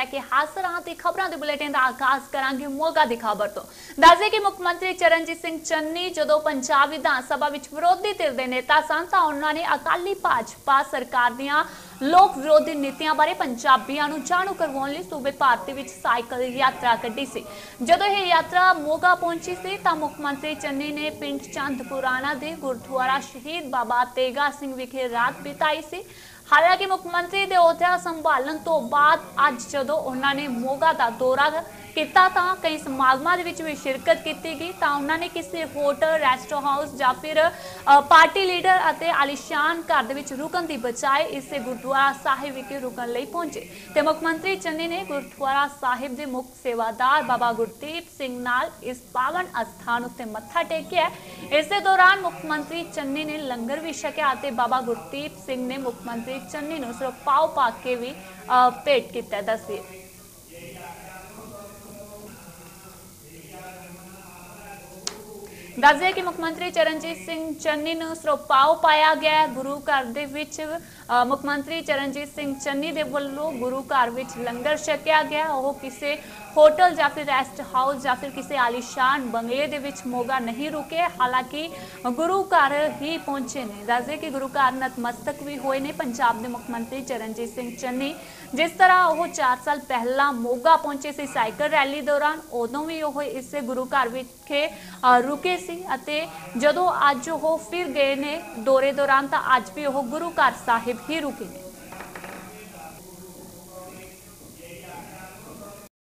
लैके हाजिर हाँ ते खबरों के बुलेटिन का आगाज करांगे मोगा की खबर तो। दस दें कि मुख मंत्री चरणजीत सिंह चन्नी जो पंजाब विधान सभा विच विरोधी धिर दे नेता सन तां उन्होंने अकाली भाजपा सरकार दीआं लोक विरोधी नीतियां बारे पंजाबियों नूं जाणू करवाउण लई सूबे भारती विच साइकिल यात्रा कड्ढी सी। जदों यह यात्रा मोगा पहुंची सी तां मुख मंत्री चन्नी ने पिंड चंदपुराना दे गुरुद्वारा शहीद बाबा तेगा सिंह विखे रात बिताई सी। हालांकि मुख्यमंत्री दे अहुदा संभालण तो बाद अज जदों उन्होंने मोगा का दौरा किया तां कई समागमां दे विच भी शिरकत की गई तां उन्होंने किसी होटल रेस्ट हाउस या फिर पार्टी लीडर अते आलीशान घर दे विच रुकण दी बजाय इसे गुरुद्वारा साहिब विखे रुकण लई पहुंचे ते मुख्यमंत्री चन्नी ने गुरुद्वारा साहिब दे मुख सेवादार बाबा गुरदीप सिंह नाल इस पावन अस्थान उत्ते मत्था टेकिया। इस दौरान मुख्यमंत्री चन्नी ने लंगर भी छकिया ते बाबा गुरदीप सिंह ने मुख्यमंत्री चन्नी नूं सिर्फ पाव पा के भी भेंट किया। दस्सिए दस दें कि मुख्यमंत्री चरणजीत सिंह चन्नी नूं सिरोपाओ पाया गया। गुरु घर दे विच मुख्यमंत्री चरणजीत सिंह चन्नी दे वल्लों गुरु घर विच लंगर छकिया गया। वह किसी होटल या फिर रेस्ट हाउस या फिर किसी आलीशान बंगले दे विच मोगा नहीं रुके, हालांकि गुरु घर ही पहुंचे ने। दस दें कि गुरु घर नतमस्तक भी होए ने पंजाब के मुख्यमंत्री चरणजीत सिंह चन्नी। जिस तरह वह 4 साल पहला मोगा पहुंचे सी साइकिल रैली दौरान, उदों भी वह इस गुरु घर विखे रुके सी अते जदों अज वह फिर गए ने दौरे दौरान तां अज भी वह गुरु घर साहिब ही रुके ने।